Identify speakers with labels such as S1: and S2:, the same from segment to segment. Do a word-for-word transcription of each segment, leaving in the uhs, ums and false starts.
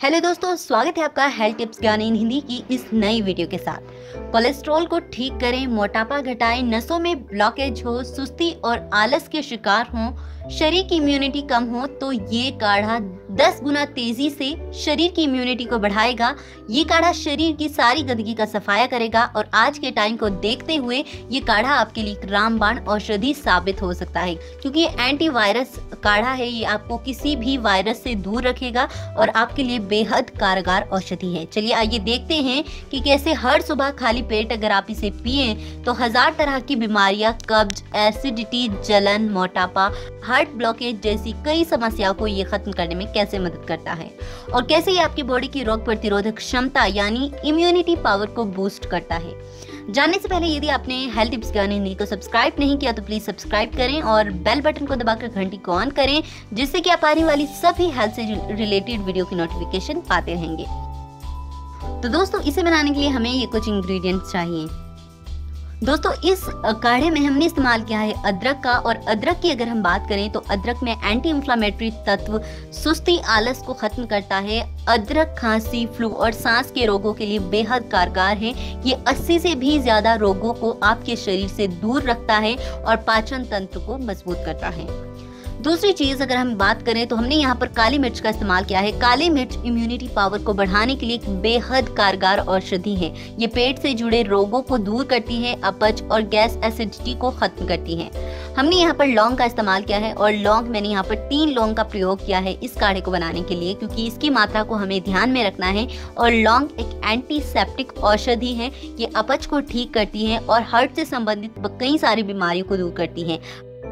S1: Hello दोस्तों, स्वागत है आपका हेल्थ टिप्स ज्ञान इन हिंदी की इस नई वीडियो के साथ। कोलेस्ट्रॉल को ठीक करें, मोटापा घटाएं, नसों में ब्लॉकेज हो, सुस्ती और आलस के शिकार हों, शरीर की इम्यूनिटी कम हो तो ये काढ़ा दस गुना तेजी से शरीर की इम्यूनिटी को बढ़ाएगा। ये काढ़ा शरीर की सारी गंदगी का सफाया करेगा और आज के टाइम को देखते हुए ये काढ़ा आपके लिए रामबाण औषधि साबित हो सकता है, क्योंकि ये एंटीवायरस काढ़ा है। ये आपको किसी भी वायरस से दूर रखेगा और आपके लिए बेहद कारगर औषधि है। चलिए आइए देखते हैं कि कैसे हर सुबह खाली पेट अगर आप इसे पिए तो हजार तरह की बीमारियां, कब्ज, एसिडिटी, जलन, मोटापा, हार्ट ब्लॉकेज जैसी कई समस्याओं को ये खत्म करने में कैसे मदद करता है और कैसे ये आपकी बॉडी की रोग प्रतिरोधक क्षमता यानी इम्यूनिटी पावर को बूस्ट करता है। जानने से पहले यदि आपने हेल्थ टिप्स ज्ञान हिंदी को सब्सक्राइब नहीं किया तो प्लीज सब्सक्राइब करें और बेल बटन को दबाकर घंटी को ऑन करें, जिससे कि आप आने वाली सभी हेल्थ से रिलेटेड वीडियो की नोटिफिकेशन पाते रहेंगे। तो दोस्तों, इसे बनाने के लिए हमें ये कुछ इंग्रेडिएंट्स चाहिए। दोस्तों, इस काढ़े में हमने इस्तेमाल किया है अदरक का, और अदरक की अगर हम बात करें तो अदरक में एंटी इंफ्लेमेटरी तत्व सुस्ती, आलस को खत्म करता है। अदरक खांसी, फ्लू और सांस के रोगों के लिए बेहद कारगर है। ये अस्सी से भी ज्यादा रोगों को आपके शरीर से दूर रखता है और पाचन तंत्र को मजबूत करता है। दूसरी चीज अगर हम बात करें तो हमने यहाँ पर काली मिर्च का इस्तेमाल किया है। काली मिर्च इम्यूनिटी पावर को बढ़ाने के लिए एक बेहद कारगर औषधि है। ये पेट से जुड़े रोगों को दूर करती है, अपच और गैस एसिडिटी को खत्म करती है। हमने यहाँ पर लौंग का इस्तेमाल किया है और लौंग मैंने यहाँ पर तीन लौंग का प्रयोग किया है इस काढ़े को बनाने के लिए, क्योंकि इसकी मात्रा को हमें ध्यान में रखना है। और लौंग एक एंटीसेप्टिक औषधि है। ये अपच को ठीक करती है और हार्ट से संबंधित कई सारी बीमारियों को दूर करती है।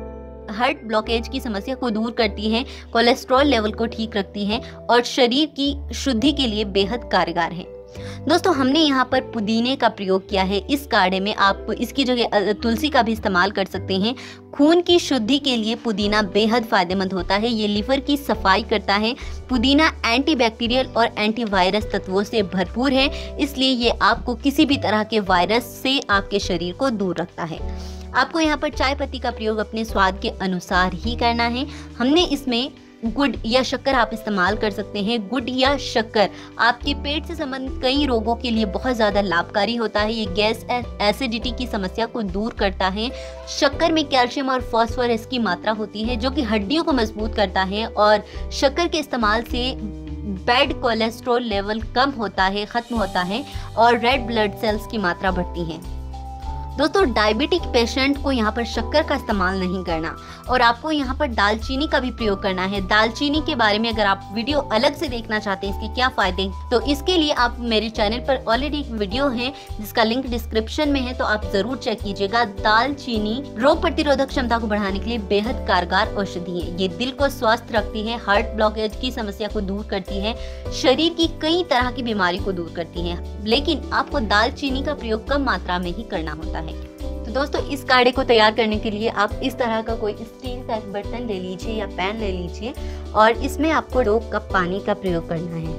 S1: हार्ट ब्लॉकेज की समस्या को दूर करती है, कोलेस्ट्रॉल लेवल को ठीक रखती है और शरीर की शुद्धि के लिए बेहद कारगर है। दोस्तों, हमने यहाँ पर पुदीने का प्रयोग किया है इस काढ़े में। आप इसकी जगह तुलसी का भी इस्तेमाल कर सकते हैं। खून की शुद्धि के लिए पुदीना बेहद फायदेमंद होता है। ये लीवर की सफाई करता है। पुदीना एंटीबैक्टीरियल और एंटीवायरस तत्वों से भरपूर है, इसलिए ये आपको किसी भी तरह के वायरस से आपके शरीर को दूर रखता है। आपको यहाँ पर चाय पत्ती का प्रयोग अपने स्वाद के अनुसार ही करना है। हमने इसमें गुड़ या शक्कर आप इस्तेमाल कर सकते हैं। गुड़ या शक्कर आपके पेट से संबंधित कई रोगों के लिए बहुत ज़्यादा लाभकारी होता है। ये गैस एसिडिटी की समस्या को दूर करता है। शक्कर में कैल्शियम और फास्फोरस की मात्रा होती है जो कि हड्डियों को मजबूत करता है और शक्कर के इस्तेमाल से बैड कोलेस्ट्रॉल लेवल कम होता है, खत्म होता है और रेड ब्लड सेल्स की मात्रा बढ़ती है। दोस्तों, डायबिटिक पेशेंट को यहाँ पर शक्कर का इस्तेमाल नहीं करना और आपको यहाँ पर दालचीनी का भी प्रयोग करना है। दालचीनी के बारे में अगर आप वीडियो अलग से देखना चाहते हैं, इसके क्या फायदे, तो इसके लिए आप मेरे चैनल पर ऑलरेडी एक वीडियो है जिसका लिंक डिस्क्रिप्शन में है, तो आप जरूर चेक कीजिएगा। दालचीनी रोग प्रतिरोधक क्षमता को बढ़ाने के लिए बेहद कारगर औषधि है। ये दिल को स्वस्थ रखती है, हार्ट ब्लॉकेज की समस्या को दूर करती है, शरीर की कई तरह की बीमारी को दूर करती है, लेकिन आपको दालचीनी का प्रयोग कम मात्रा में ही करना होता है। तो दोस्तों, इस काढ़े को तैयार करने के लिए आप इस तरह का कोई स्टील का एक बर्तन ले लीजिए या पैन ले लीजिए और इसमें आपको दो कप पानी का प्रयोग करना है।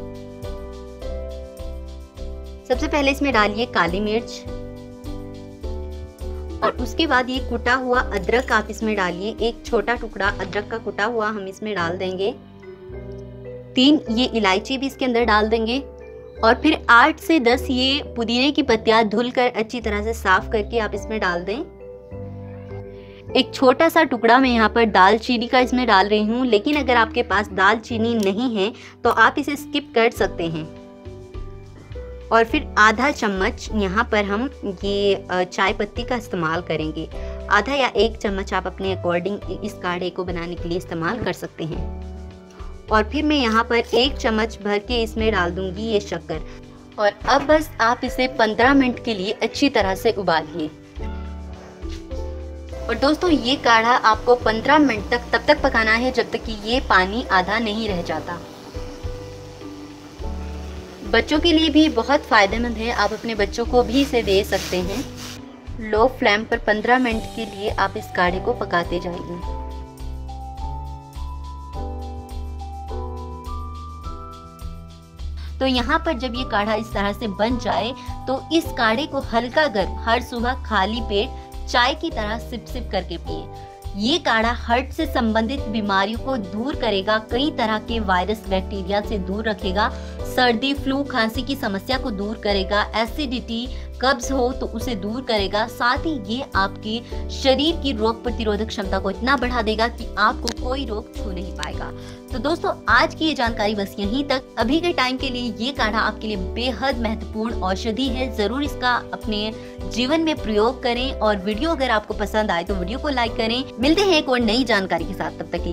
S1: सबसे पहले इसमें डालिए काली मिर्च और उसके बाद ये कुटा हुआ अदरक आप इसमें डालिए। एक छोटा टुकड़ा अदरक का कुटा हुआ हम इसमें डाल देंगे। तीन ये इलायची भी इसके अंदर डाल देंगे और फिर आठ से दस ये पुदीने की पत्तियां धुलकर अच्छी तरह से साफ करके आप इसमें डाल दें। एक छोटा सा टुकड़ा मैं यहाँ पर दालचीनी का इसमें डाल रही हूँ, लेकिन अगर आपके पास दालचीनी नहीं है तो आप इसे स्किप कर सकते हैं। और फिर आधा चम्मच यहाँ पर हम ये चाय पत्ती का इस्तेमाल करेंगे। आधा या एक चम्मच आप अपने अकॉर्डिंग इस काढ़े को बनाने के लिए इस्तेमाल कर सकते हैं। और फिर मैं यहाँ पर एक चम्मच भर के इसमें डाल दूंगी ये शक्कर। और अब बस आप इसे पंद्रह मिनट के लिए अच्छी तरह से उबालिए। और दोस्तों, ये काढ़ा आपको पंद्रह मिनट तक तब तक पकाना है जब तक कि ये पानी आधा नहीं रह जाता। बच्चों के लिए भी बहुत फायदेमंद है, आप अपने बच्चों को भी इसे दे सकते हैं। लो फ्लेम पर पंद्रह मिनट के लिए आप इस काढ़े को पकाते जाइए। तो यहाँ पर जब ये काढ़ा इस तरह से बन जाए तो इस काढ़े को हल्का गर्म हर सुबह खाली पेट चाय की तरह सिप सिप करके पिए। ये काढ़ा हार्ट से संबंधित बीमारियों को दूर करेगा, कई तरह के वायरस बैक्टीरिया से दूर रखेगा, सर्दी, फ्लू, खांसी की समस्या को दूर करेगा। एसिडिटी, कब्ज हो तो उसे दूर करेगा। साथ ही ये आपके शरीर की रोग प्रतिरोधक क्षमता को इतना बढ़ा देगा कि आपको कोई रोग छू नहीं पाएगा। तो दोस्तों, आज की ये जानकारी बस यहीं तक। अभी के टाइम के लिए ये काढ़ा आपके लिए बेहद महत्वपूर्ण औषधि है। जरूर इसका अपने जीवन में प्रयोग करें और वीडियो अगर आपको पसंद आए तो वीडियो को लाइक करें। मिलते हैं एक और नई जानकारी के साथ, तब तक के लिए